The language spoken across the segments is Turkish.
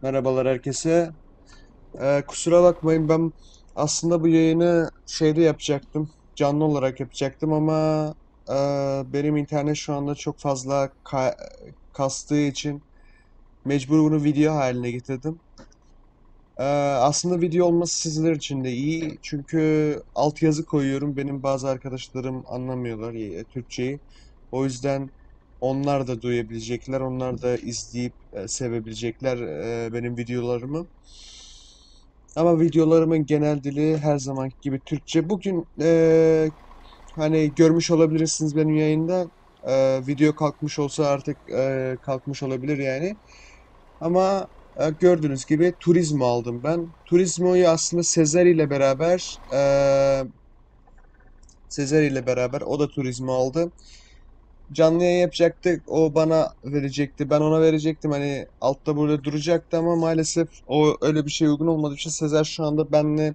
Merhabalar herkese. Kusura bakmayın ben aslında bu yayını şeyde yapacaktım. Canlı olarak yapacaktım ama e, benim internet şu anda çok fazla kastığı için mecbur bunu video haline getirdim. Aslında video olması sizler için de iyi. Çünkü altyazı koyuyorum. Benim bazı arkadaşlarım anlamıyorlar Türkçeyi. O yüzden onlar da duyabilecekler. Onlar da izleyip sevebilecekler benim videolarımı. Ama videolarımın genel dili her zamanki gibi Türkçe. Bugün hani görmüş olabilirsiniz benim yayında. Video kalkmış olsa artık kalkmış olabilir yani. Ama gördüğünüz gibi Turizmo aldım ben. Turizmo'yu aslında Sezer ile beraber o da Turizmo aldı. Canlı yayın yapacaktık. O bana verecekti. Ben ona verecektim. Hani altta burada duracaktı ama maalesef o öyle bir şey uygun olmadığı için Sezer şu anda benimle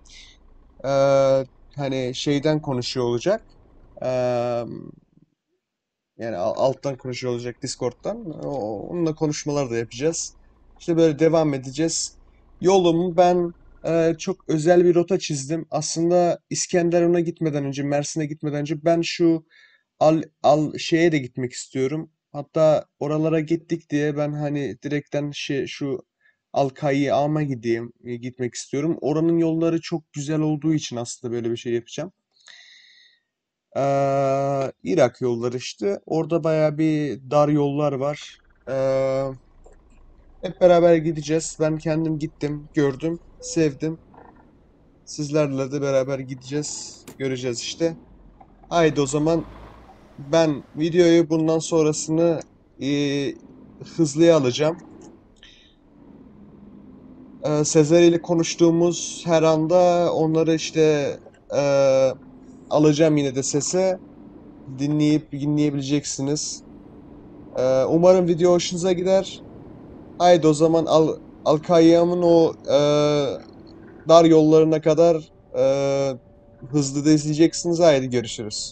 hani şeyden konuşuyor olacak. Eee, Yani alttan konuşuyor olacak Discord'dan. Onunla konuşmalar da yapacağız. İşte böyle devam edeceğiz. Yolumu ben çok özel bir rota çizdim. Aslında İskenderun'a gitmeden önce, Mersin'e gitmeden önce ben şu al şeye de gitmek istiyorum. Hatta oralara gittik diye ben hani direkten şu Al-Kayyam'a gitmek istiyorum. Oranın yolları çok güzel olduğu için aslında böyle bir şey yapacağım. Irak yolları işte. Orada bayağı bir dar yollar var. Eee, Hep beraber gideceğiz. Ben kendim gittim, gördüm, sevdim. Sizlerle de beraber gideceğiz, göreceğiz işte. Haydi o zaman ben videoyu bundan sonrasını eee, hızlıya alacağım. Sezer ile konuştuğumuz her anda onları işte eee, alacağım yine de sese. Dinleyebileceksiniz. Umarım video hoşunuza gider. Haydi o zaman Al-Kayyam'ın o dar yollarına kadar hızlı da izleyeceksiniz. Haydi görüşürüz.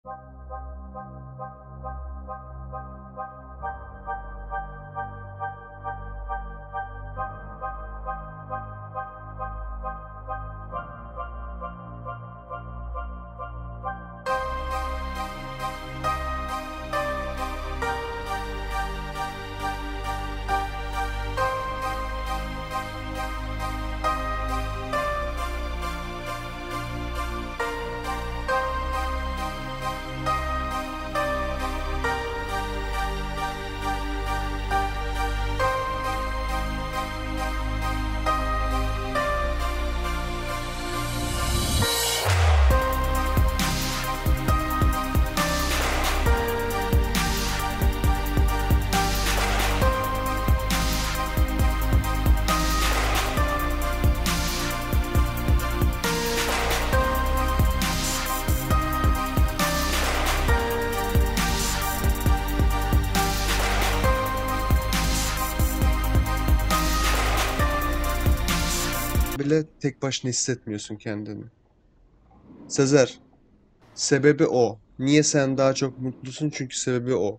Bile tek başına hissetmiyorsun kendini. Sezer, sebebi o. Niye sen daha çok mutlusun? Çünkü sebebi o.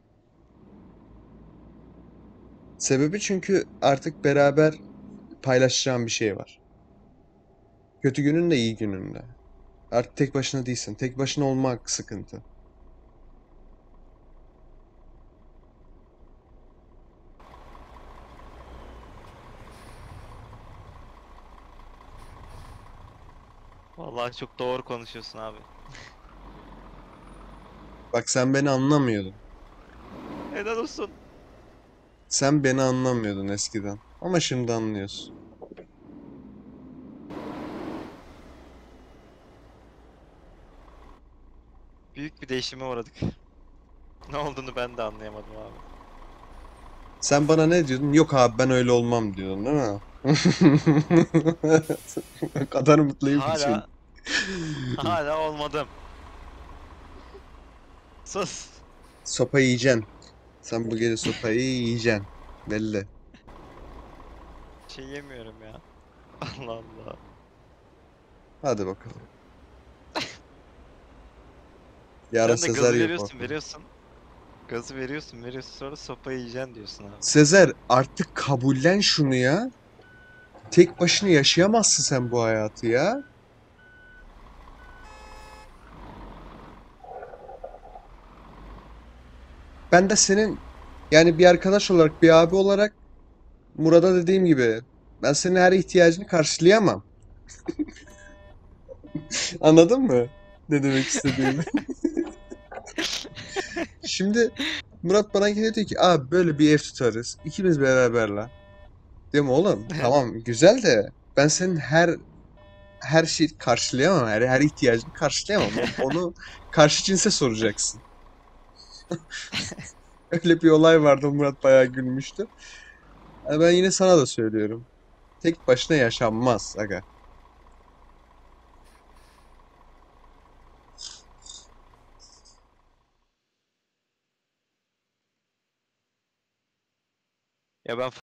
Sebebi çünkü artık beraber paylaşacağın bir şey var. Kötü günün de iyi günün de. Artık tek başına değilsin. Tek başına olmak sıkıntı. Vallahi çok doğru konuşuyorsun abi. Bak sen beni anlamıyordun. Helal olsun. Sen beni anlamıyordun eskiden. Ama şimdi anlıyorsun. Büyük bir değişime uğradık. Ne olduğunu ben de anlayamadım abi. Sen bana ne diyordun? Yok abi ben öyle olmam diyordun değil mi? O kadar mutluyum ki çünkü. Hala hala olmadım. Sus. Sopa yiyeceksin. Sen bu gece sopayı yiyeceksin. Belli. Şey yemiyorum ya. Allah Allah. Hadi bakalım. Yarın Sen de Sezer gazı yok veriyorsun ortada. veriyorsun. Gazı veriyorsun veriyorsun sonra sopayı yiyeceksin diyorsun abi. Sezer artık kabullen şunu ya. Tek başına yaşayamazsın sen bu hayatı ya. Ben de senin yani bir arkadaş olarak, bir abi olarak Murat'a dediğim gibi ben senin her ihtiyacını karşılayamam. Anladın mı? Ne demek istediğimi? Şimdi Murat bana geliyor diyor ki abi böyle bir ev tutarız. İkimiz beraber la. Diyorum oğlum tamam güzel de ben senin her şeyi karşılayamam. Her ihtiyacını karşılayamam. Onu karşı cinse soracaksın. Öyle bir olay vardı. Murat bayağı gülmüştü. Ben yine sana da söylüyorum. Tek başına yaşanmaz aga. Ya ben